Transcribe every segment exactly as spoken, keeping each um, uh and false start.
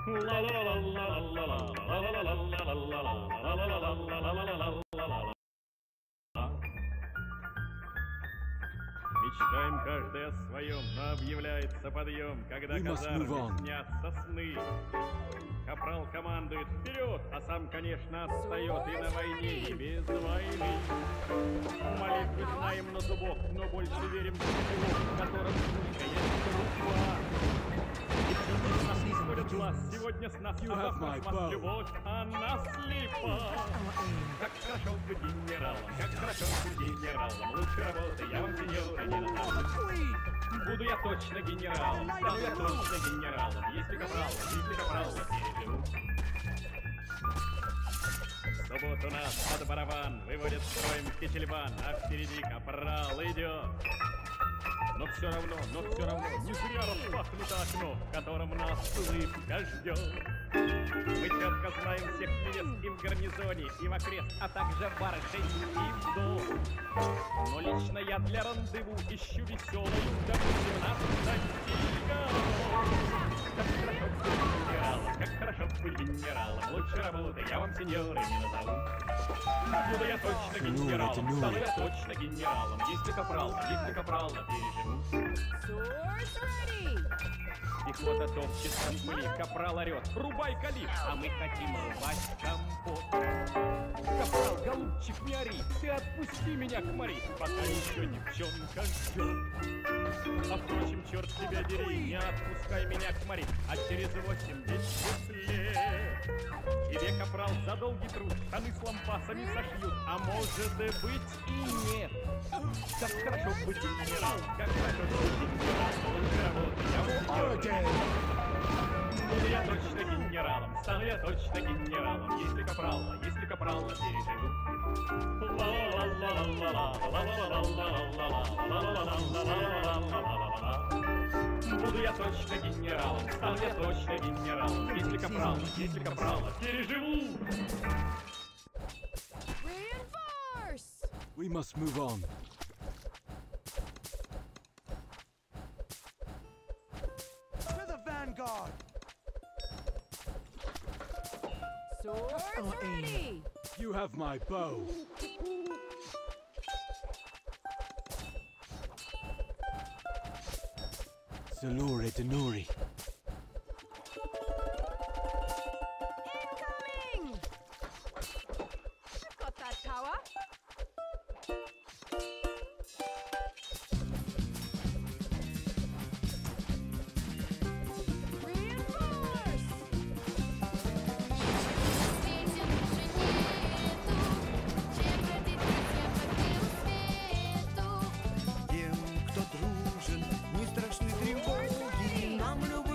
Мечтаем каждый о своем, но объявляется подъем, когда казармы снятся сны. Капрал командует вперед, а сам, конечно, отстает и на войне, и без войны. Молитвы знаем на зубок, но больше верим в село, в котором только есть труба. И нас не сводят глаз, сегодня с нас а вас любовь, она слепа. Как хорошо быть генералом, как хорошо быть генералом, лучше работы я вам, сеньоры, не дам. Буду я точно генералом, стану я точно генералом, если капрал, если капрал я переживу. В субботу нас под барабан выводит строем Кечельбан, а впереди капрал идет. Но все равно, но все равно, не зря распахнуто окно, в котором нас улыбка ждет. Мы четко знаем всех невест и в гарнизоне, и в окрест, а также барышень и в дом. Но лично я для рандеву ищу веселую, допустим, нас достигал. Как хорошо быть генералом, как хорошо быть генералом, лучше работы я вам, сеньоры, не назову. Буду я точно генералом, стану я точно генералом, если капрал, если капрал переживу. Пехота топчет с пыли, капрал орет, рубай калиб, а мы хотим рубать компот. Капрал, голубчик, не ори, ты отпусти меня к Мари, пока еще девчонка ждет. А впрочем, черт тебя дери, не отпускай меня к Мари, а через восемьдесят лет тебе, капрал, за долгий труд штаны с лампасами сошьют, а может быть и нет. Как хорошо быть генералом, как хорошо быть генералом, лучше работы я вам. Буду я точно генералом, стану я точно генералом, если капрала, если капрала переживу. Буду я точно генералом, стану я точно генералом, если капрала, если капрала переживу. We must move on. To the vanguard! Swords ready! You have my bow. Salure Denuri. Incoming! I've got that power. Тем, кто дружен, не страшны тревоги. Нам любовь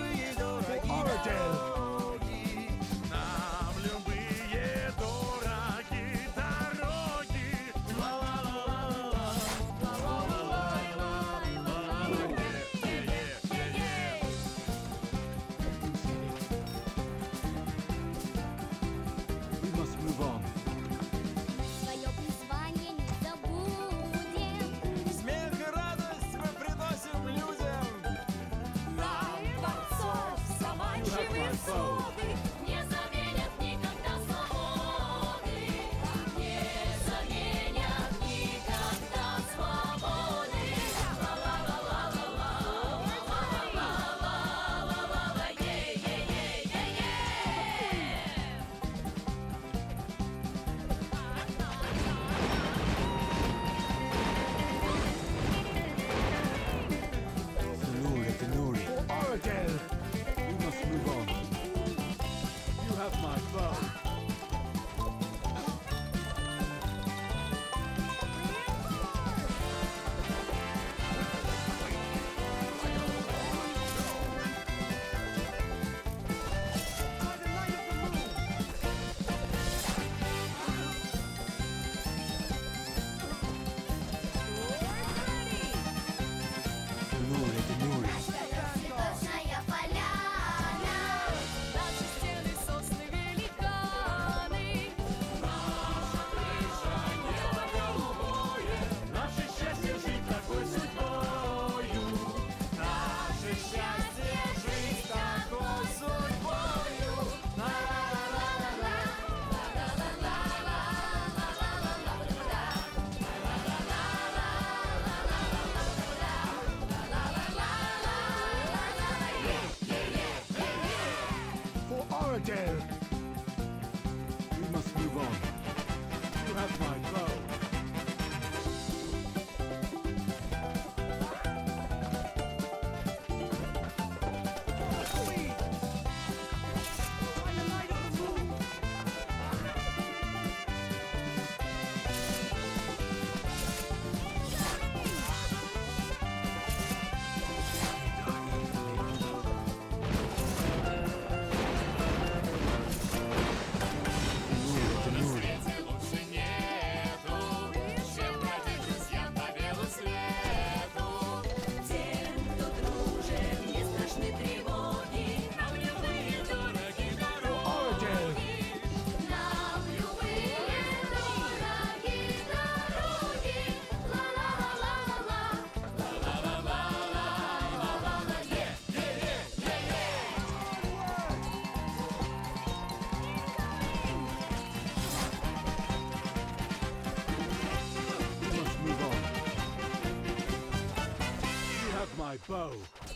bow.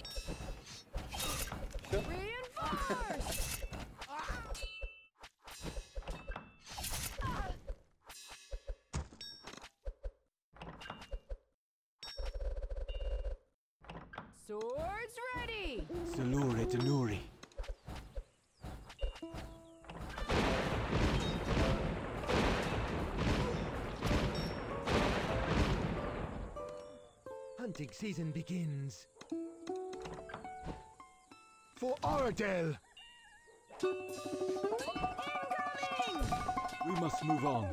Reinforce! Swords ready! Salure Tanuri. Hunting season begins. For Oradell! We must move on.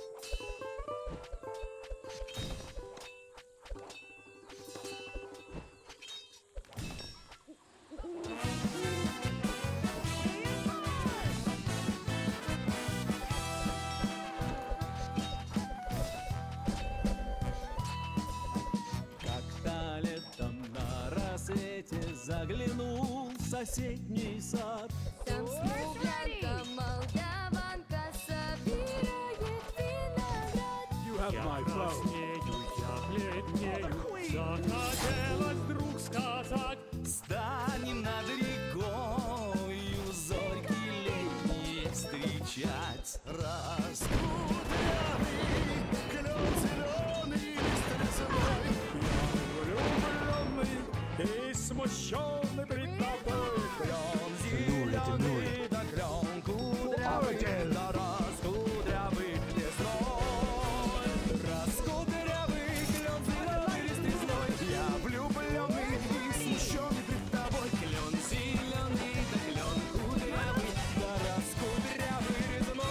Как-то летом на рассвете заглянул в соседний сад. Там смуглянка, молдаванка собирает виноград. You have my bow. краснею, я бледнею. Захотелось вдруг сказать: Станем над рекою зорьки летние встречать. Раскудрявый клен зеленый, лист лесной. влюбленный и смущенный пред тобой. Клен Танури, танури. зеленый, да клен кудрявый, да раскудрявый лесной. Раскудрявый клен зеленый, лист лесной. Я влюбленный и смущенный пред тобой. Клен зеленый, да клен кудрявый, да раскудрявый лесной.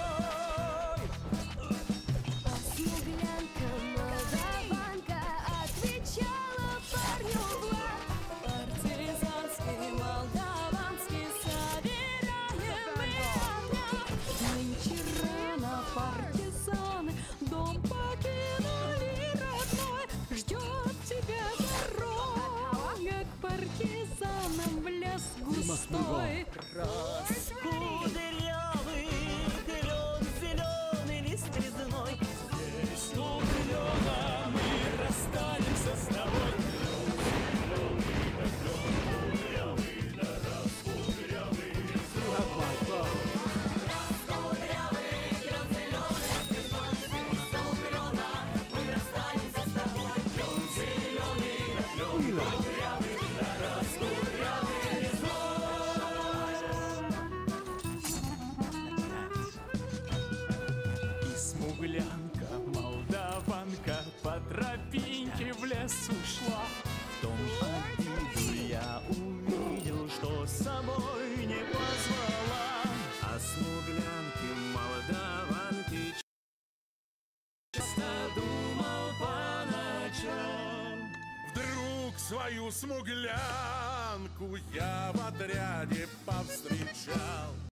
Смуглянка, молдаванка отвечала парню Влад. Партизанский, молдаванский собираем мы отряд. Нынче рано партизаны дом покинули родной. Ждет тебя дорога к партизанам в лес must move on. густой. Раскудрявый клен зеленый, лист резной. Здесь у клена мы расстанемся с тобой. You have my bow. И смуглянка, молдаванка по тропинке в лес ушла. В том обиду я увидел, что с собой не позвала. А смуглянки, молдаванки часто думал по ночам. Вдруг свою смуглянку я в отряде повстречал.